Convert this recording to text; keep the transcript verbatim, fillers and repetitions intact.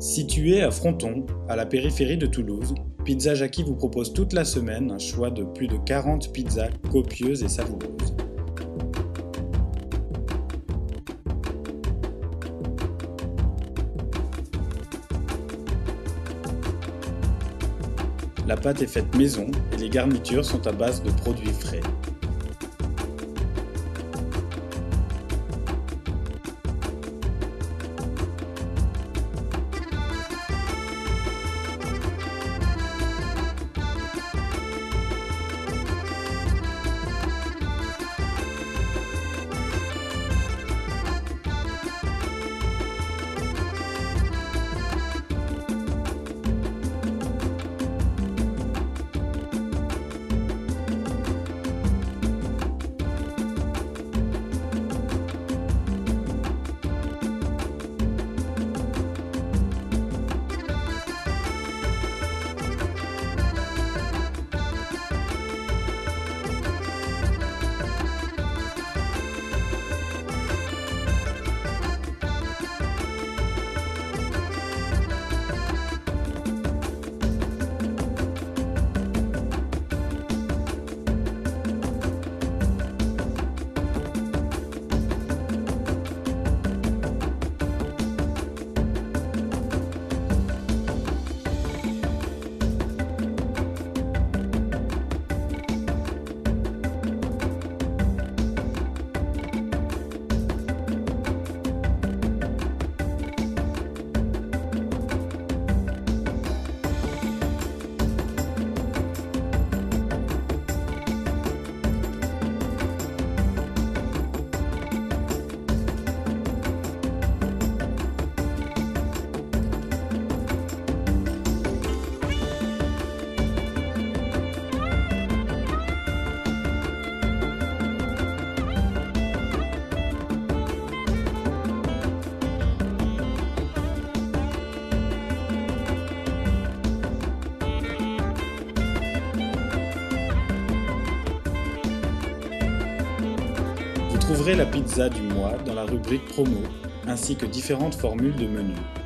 Situé à Fronton, à la périphérie de Toulouse, Pizza Jackie vous propose toute la semaine un choix de plus de quarante pizzas copieuses et savoureuses. La pâte est faite maison et les garnitures sont à base de produits frais. Vous trouverez la pizza du mois dans la rubrique promo, ainsi que différentes formules de menus.